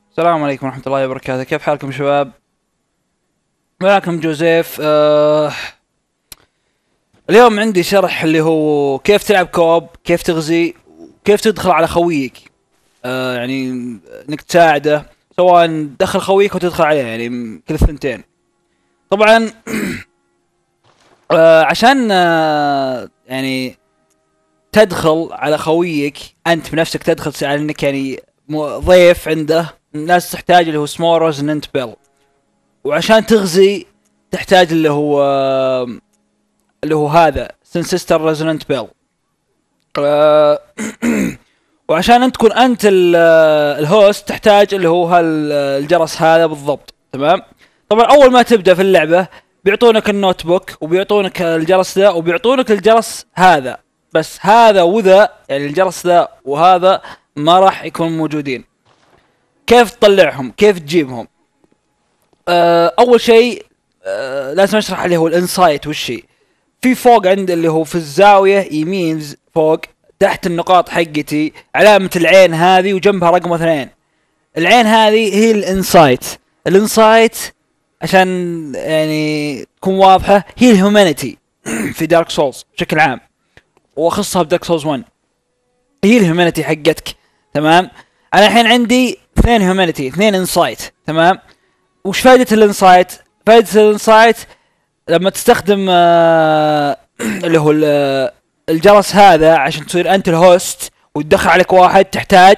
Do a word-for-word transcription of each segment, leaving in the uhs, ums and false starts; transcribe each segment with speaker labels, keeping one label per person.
Speaker 1: السلام عليكم ورحمة الله وبركاته. كيف حالكم شباب؟ معكم جوزيف. آه اليوم عندي شرح اللي هو كيف تلعب كوب، كيف تغزي، كيف تدخل على خويك. آه يعني انك تساعده، سواء دخل خويك او تدخل عليه، يعني كل الثنتين طبعا. آه عشان آه يعني تدخل على خويك انت بنفسك، تدخل على انك يعني مو- ضيف عنده، الناس تحتاج اللي هو سمول ريزونانت بيل. وعشان تغزي تحتاج اللي هو اللي هو هذا سنسستر ريزونانت بيل. وعشان انت تكون انت ال- الهوست تحتاج اللي هو هالجرس هذا بالضبط. تمام. طبعا اول ما تبدا في اللعبه بيعطونك النوت بوك وبيعطونك الجرس ذا وبيعطونك الجرس هذا، بس هذا وذا يعني الجرس ذا وهذا ما راح يكونوا موجودين. كيف تطلعهم؟ كيف تجيبهم؟ آه اول شيء آه لازم اشرح اللي هو الانسايت والشيء. في فوق عند اللي هو في الزاويه يمين فوق تحت النقاط حقتي علامه العين هذه وجنبها رقم اثنين. العين هذه هي الانسايت. الانسايت عشان يعني تكون واضحه هي الهيومانيتي في دارك سولز بشكل عام، واخصها بدارك سولز واحد. هي الهيومانيتي حقتك. تمام. انا الحين عندي اثنين هيومانيتي، اثنين انسايت. تمام. وش فائدة الانسايت؟ فائدة الانسايت لما تستخدم آه اللي هو ال- الجرس هذا عشان تصير انت الهوست ويدخل عليك واحد، تحتاج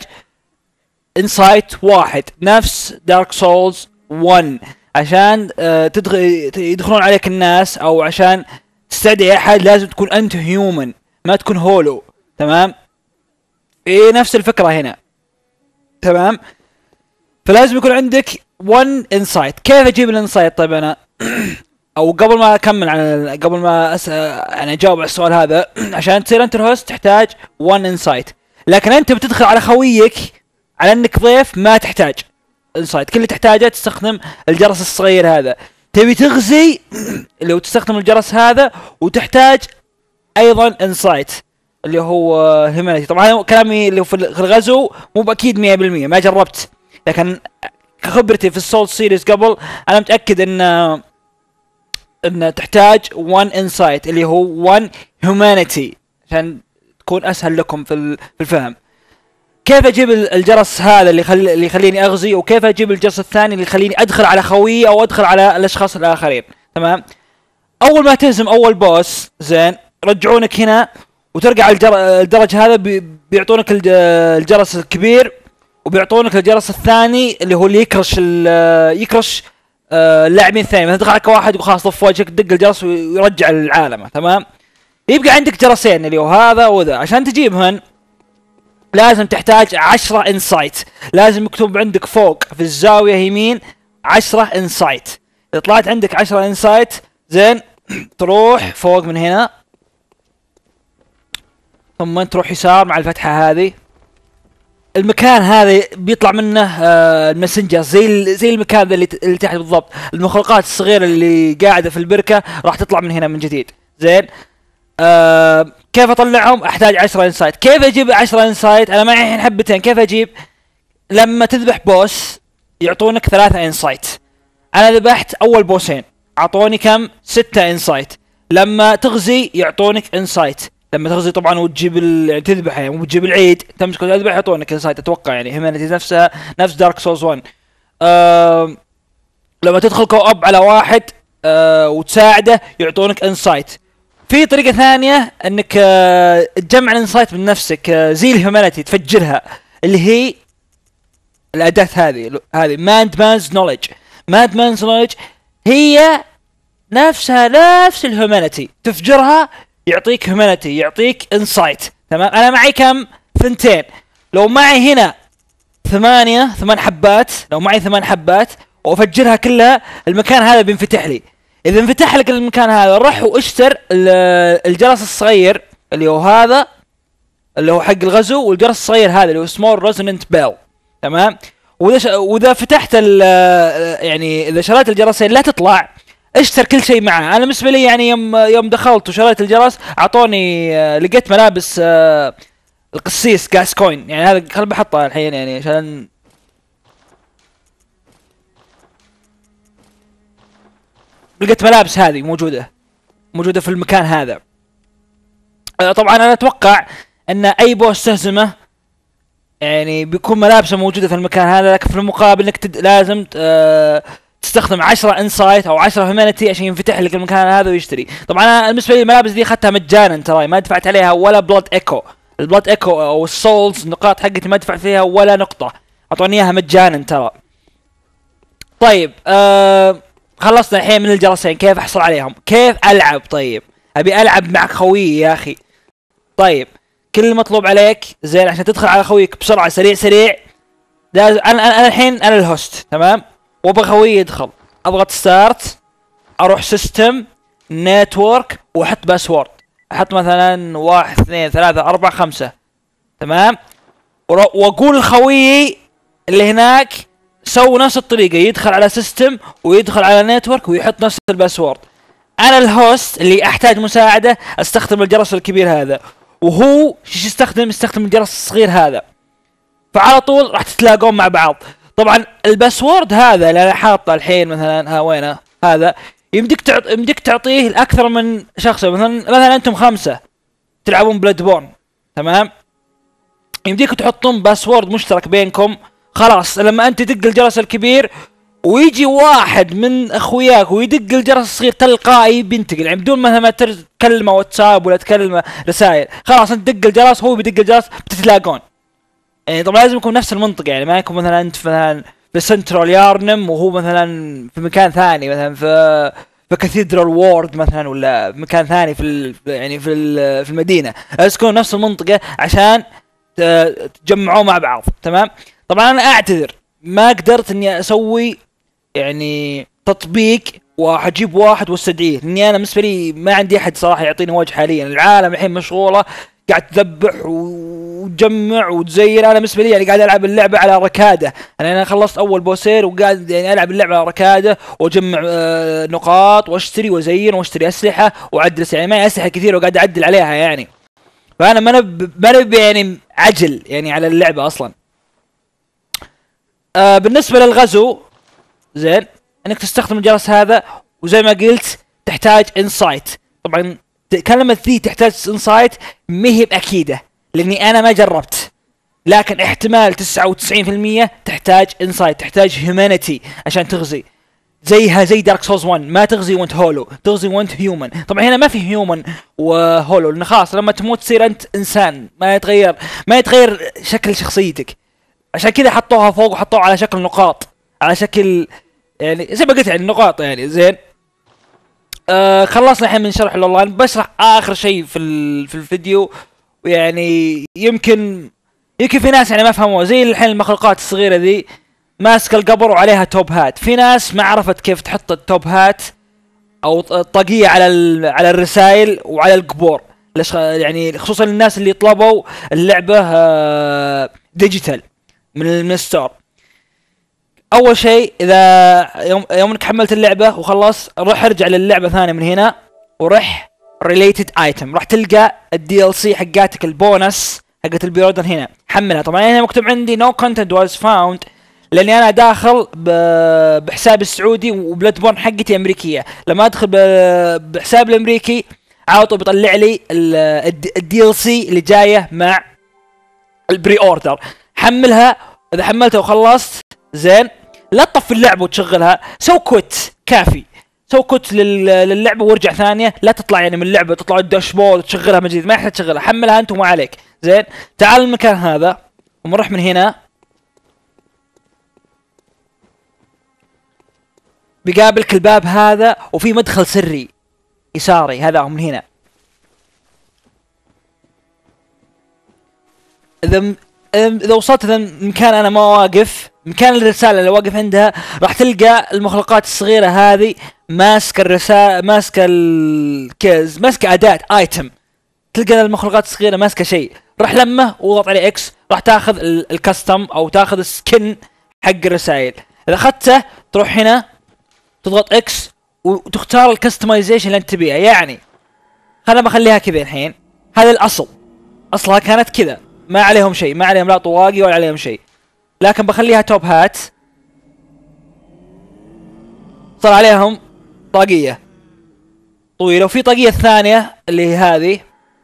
Speaker 1: انسايت واحد نفس دارك سولز واحد عشان آه تدخل يدخلون عليك الناس، او عشان تستدعي احد لازم تكون انت هيومن، ما تكون هولو. تمام. ايه نفس الفكرة هنا. تمام. فلازم يكون عندك one insight. كيف اجيب الانسايت؟ طيب انا او قبل ما اكمل عن قبل ما أس... يعني اجاوب على السؤال هذا عشان تصير انت الهوست تحتاج one insight، لكن انت بتدخل على خويك على انك ضيف ما تحتاج انسايت. كل اللي تحتاجه تستخدم الجرس الصغير هذا. تبي تغزي اللي هو تستخدم الجرس هذا وتحتاج ايضا انسايت اللي هو هيومانيتي. طبعا كلامي اللي هو في الغزو مو باكيد مية بالمية، ما جربت، لكن خبرتي في السول سيريز قبل انا متاكد ان ان تحتاج one insight اللي هو one humanity عشان تكون اسهل لكم في ال- في الفهم. كيف اجيب ال- الجرس هذا اللي يخل... اللي يخليني اغزي، وكيف اجيب الجرس الثاني اللي يخليني ادخل على خويي او ادخل على الاشخاص الاخرين. تمام. اول ما تهزم اول بوس زين رجعونك هنا وترجع الجر... الدرج هذا بي... بيعطونك الج... الجرس الكبير، وبيعطونك الجرس الثاني اللي هو اللي يكرش ال... يكرش آه، اللاعبين الثانيين. مثلا دخل عليك واحد وخلاص طف وجهك دق الجرس ويرجع العالم. تمام. يبقى عندك جرسين اللي هو هذا وذا. عشان تجيبهن لازم تحتاج عشرة انسايت. لازم مكتوب عندك فوق في الزاوية يمين عشرة انسايت. اذا طلعت عندك عشرة انسايت زين تروح فوق من هنا، ثم تروح يسار مع الفتحة هذه. المكان هذا بيطلع منه آه الماسنجر زي زي المكان اللي, اللي تحت بالضبط. المخلوقات الصغيره اللي قاعده في البركه راح تطلع من هنا من جديد. زين. آه كيف اطلعهم؟ احتاج عشرة انسايت. كيف اجيب عشرة انسايت؟ انا معي الحين حبتين. كيف اجيب؟ لما تذبح بوس يعطونك ثلاثة انسايت. انا ذبحت اول بوسين اعطوني كم؟ ستة انسايت. لما تغزي يعطونك انسايت. لما تغزي طبعا وتجيب ال... يعني تذبح، يعني مو تجيب العيد تمسك تذبح يعطونك انسايت. اتوقع يعني هيمانيتي نفسها نفس دارك سولز واحد. آه... لما تدخل كو اب على واحد آه... وتساعده يعطونك انسايت. في طريقة ثانية انك آه... تجمع الانسايت من نفسك آه... زي الهيومانيتي تفجرها، اللي هي الاداة هذه هذه ماند مانز نولج. ماند مانز نولج هي نفسها نفس الهيومانيتي، تفجرها يعطيك هيومانيتي، يعطيك انسايت. تمام. انا معي كم؟ ثنتين. لو معي هنا ثمانية ثمان حبات، لو معي ثمان حبات وافجرها كلها المكان هذا بينفتح لي. اذا انفتح لك المكان هذا روح واشتر الجرس الصغير اللي هو هذا اللي هو حق الغزو، والجرس الصغير هذا اللي هو سمول ريزونانت بيل. تمام. واذا ش... واذا فتحت ال... يعني اذا شريت الجرسين لا تطلع اشتر كل شيء معه. انا بالنسبه لي يعني يوم يوم دخلت وشريت الجرس اعطوني آه، لقيت ملابس آه، القسيس جاس كوين، يعني هذا خل بحطها الحين يعني عشان لقيت ملابس هذه موجوده موجوده في المكان هذا. آه طبعا انا اتوقع ان اي بوس تهزمه يعني بيكون ملابسه موجوده في المكان هذا، لكن في المقابل انك تد... لازم آه تستخدم عشرة انسايت او عشرة هيومانيتي عشان ينفتح لك المكان هذا ويشتري. طبعا انا بالنسبه لي الملابس دي اخذتها مجانا تراي، ما دفعت عليها ولا بلاد ايكو. البلاد ايكو او السولز النقاط حقتي ما دفعت فيها ولا نقطه، اعطوني اياها مجانا ترى. طيب آه خلصنا الحين من الجرسين، كيف احصل عليهم؟ كيف العب؟ طيب ابي العب مع خويي يا اخي. طيب كل المطلوب عليك زين عشان تدخل على خويك بسرعه سريع سريع، انا انا الحين انا الهوست تمام، وابغى خويي يدخل. اضغط ستارت، اروح سيستم نتورك واحط باسورد، احط مثلا واحد اثنين ثلاثة أربعة خمسة تمام، واقول لخويي اللي هناك سووا نفس الطريقة، يدخل على سيستم ويدخل على نتورك ويحط نفس الباسورد. انا الهوست اللي احتاج مساعدة استخدم الجرس الكبير هذا، وهو شو يستخدم؟ يستخدم الجرس الصغير هذا، فعلى طول راح تتلاقون مع بعض. طبعا الباسورد هذا اللي انا حاطه الحين مثلا، ها وينه هذا، يمديك تعط... يمديك تعطيه لاكثر من شخص. مثلا مثلا انتم خمسة تلعبون بلاد بورن تمام، يمديك تحطون باسورد مشترك بينكم. خلاص لما انت تدق الجرس الكبير ويجي واحد من اخوياك ويدق الجرس الصغير تلقائي بينتقل، يعني بدون ما تكلمه واتساب ولا تكلمه رسائل، خلاص انت دق الجرس هو بيدق الجرس بتتلاقون. يعني طبعا لازم يكون نفس المنطقة، يعني ما يكون مثلا انت مثلا في سنترال يارنم وهو مثلا في مكان ثاني، مثلا في في كاثيدرال وورد مثلا، ولا مكان ثاني في ال... يعني في ال... في المدينة، لازم تكون نفس المنطقة عشان تجمعوا مع بعض تمام. طبعا انا اعتذر ما قدرت اني اسوي يعني تطبيق وحجيب واحد واستدعيه، لاني انا بالنسبه لي ما عندي احد صراحه يعطيني وجه حاليا. العالم الحين مشغوله قاعد تذبح وتجمع وتزين، انا بالنسبه لي يعني قاعد العب اللعبه على ركاده. انا انا خلصت اول بوسير وقاعد يعني العب اللعبه على ركاده واجمع آه نقاط واشتري وازين واشتري اسلحه واعدل، يعني معي اسلحه كثير وقاعد اعدل عليها يعني. فانا ما نب ما نب يعني عجل يعني على اللعبه اصلا. آه بالنسبه للغزو زين انك تستخدم الجرس هذا، وزي ما قلت تحتاج انسايت. طبعا كلمة ذي تحتاج انسايت ما هي باكيدة لاني انا ما جربت، لكن احتمال تسعة وتسعين في المية تحتاج انسايت، تحتاج هيومانيتي عشان تغزي. زيها زي دارك سولز واحد، ما تغزي وانت هولو، تغزي وانت هيومن. طبعا هنا ما في هيومن وهولو، لان خلاص لما تموت تصير انت انسان، ما يتغير ما يتغير شكل شخصيتك. عشان كذا حطوها فوق وحطوها على شكل نقاط، على شكل يعني زي ما قلت يعني نقاط يعني زين. آه خلصنا الحين من شرح الاونلاين، بشرح اخر شيء في في الفيديو، ويعني يمكن يمكن في ناس يعني ما فهموا. زي الحين المخلوقات الصغيره ذي ماسكه القبر وعليها توب هات، في ناس ما عرفت كيف تحط التوب هات او الطاقيه على على الرسائل وعلى القبور، يعني خصوصا الناس اللي طلبوا اللعبه آه ديجيتال من من الستور. اول شيء اذا يوم يوم انك حملت اللعبه وخلص، روح ارجع للعبه ثانيه من هنا ورح ريليتد ايتم، راح تلقى الدي ال سي حقاتك البونس حقت البيرودر هنا، حملها. طبعا هنا مكتوب عندي نو كونتنت واز فاوند لاني انا داخل بحسابي السعودي وبلاد بورن حقتي امريكيه. لما ادخل بحساب الامريكي على طول بيطلع لي الدي ال سي اللي جايه مع البري اوردر. حملها، اذا حملتها وخلصت زين لا تطفي اللعبه وتشغلها، سو كوت كافي، سو كوت للعبه وارجع ثانيه، لا تطلع يعني من اللعبه تطلع الداشبورد وتشغلها من جديد، ما يحتاج تشغلها، حملها انت وما عليك زين. تعال المكان هذا ونروح من هنا، بيقابلك الباب هذا وفي مدخل سري يساري، هذا من هنا. اذا اذا وصلت المكان انا ما واقف، مكان الرسالة اللي واقف عندها، راح تلقى المخلوقات الصغيرة هذه ماسكة الرسالة، ماسكة الكيز، ماسكة أداة ايتم، تلقى المخلوقات الصغيرة ماسكة شيء، راح لمه واضغط عليه اكس، راح تاخذ الكاستم او تاخذ السكن حق الرسائل. اذا اخذته تروح هنا تضغط اكس وتختار الكستمايزيشن اللي انت تبيها. يعني خلنا بخليها كذا الحين، هذا الاصل، اصلها كانت كذا ما عليهم شيء، ما عليهم لا طواقي ولا عليهم شيء، لكن بخليها توب هات صار عليهم طاقية. طويله. وفي طاقيه الثانيه اللي هي هذه،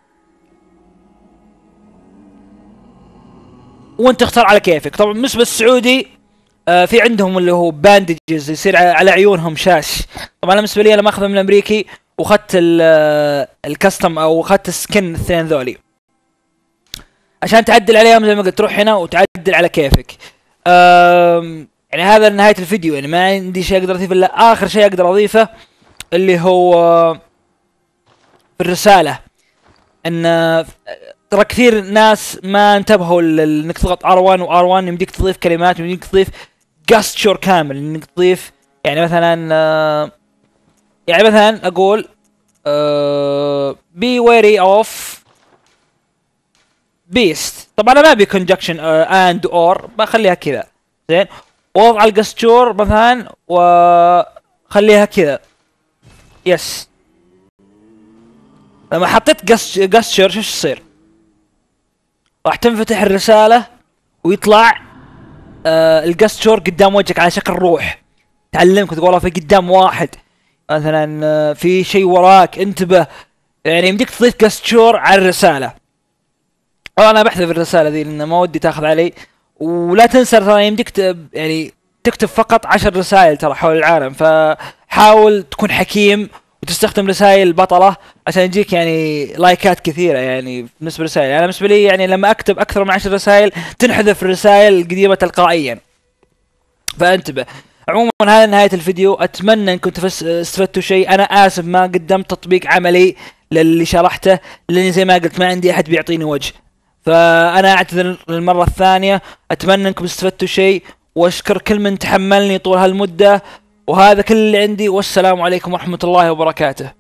Speaker 1: وانت تختار على كيفك. طبعا بالنسبه للسعودي آه في عندهم اللي هو باندجز يصير على عيونهم شاش. طبعا انا بالنسبه لي انا ماخذه من الامريكي واخذت الكاستم او اخذت السكن الاثنين ذولي عشان تعدل عليهم زي ما قلت. تروح هنا وتعدل على كيفك. يعني هذا نهايه الفيديو، يعني ما عندي شيء اقدر اضيفه. الا اخر شيء اقدر اضيفه اللي هو في الرساله، ان ترى كثير ناس ما انتبهوا انك تضغط ار واحد و ار واحد يمديك تضيف كلمات، يمديك تضيف جاستشور كامل، انك تضيف يعني مثلا يعني مثلا اقول بي ويري اوف بيست. طبعا انا ما ابي كونجكشن اند اور، بخليها كذا زين. واضع الجاستشور مثلا وخليها كذا يس. لما حطيت جاستشور شو يصير؟ راح تنفتح الرسالة ويطلع آه الجاستشور قدام وجهك على شكل روح تعلمك وتقول والله في قدام واحد مثلا آه في شيء وراك انتبه. يعني يمديك تضيف جاستشور على الرسالة. والله انا بحذف الرسالة ذي لان ما ودي تاخذ علي. ولا تنسى ترى يمديك يعني تكتب فقط عشر رسائل ترى حول العالم، فحاول تكون حكيم وتستخدم رسائل بطلة عشان يجيك يعني لايكات كثيرة. يعني بالنسبة للرسائل انا بالنسبة لي يعني لما اكتب اكثر من عشر رسائل تنحذف الرسائل القديمة تلقائيا، فانتبه. عموما هذا نهاية الفيديو، اتمنى انكم استفدتوا شيء. انا اسف ما قدمت تطبيق عملي للي شرحته لاني زي ما قلت ما عندي احد بيعطيني وجه، فانا اعتذر للمرة الثانية. اتمنى انكم استفدتوا شيء، واشكر كل من تحملني طول هالمدة. وهذا كل اللي عندي، والسلام عليكم ورحمة الله وبركاته.